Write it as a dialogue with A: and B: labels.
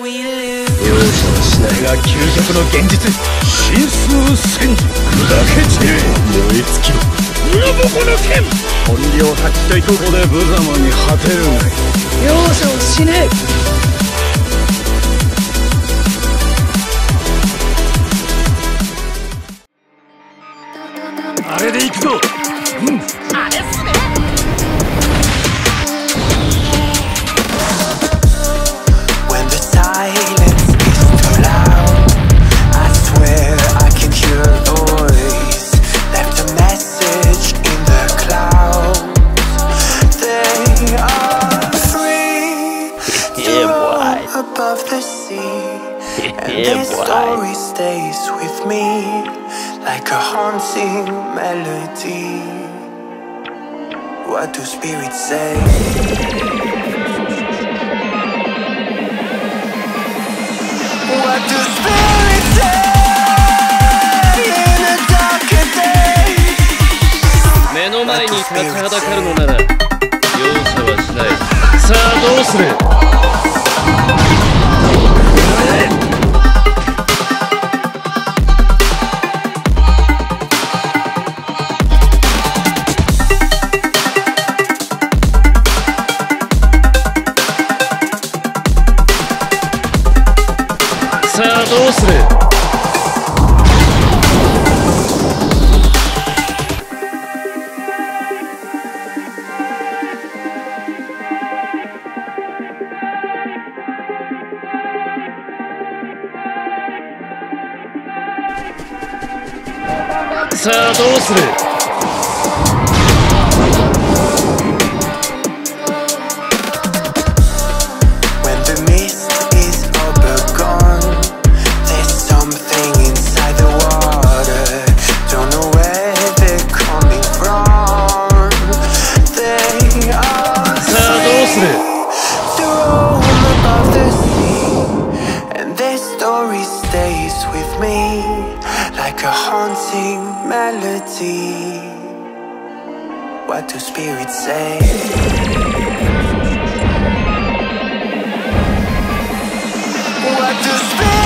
A: 容赦はしないが究極の現実。神数千里砕け散れ。燃え尽きろ裏ボコの剣。本領発揮といここで無様に果てるがいい。容赦はしねえ。あれで行くぞ。あれっすね。
B: Above the sea, and their story stays with me like a haunting melody. What do spirits say? What do spirits say in a darker day?
C: 目の前に立ちはだかるのなら容赦はしない。さあどうする。さあどうする。さあどうする。
B: Like a haunting melody. What do spirits say? What do spirits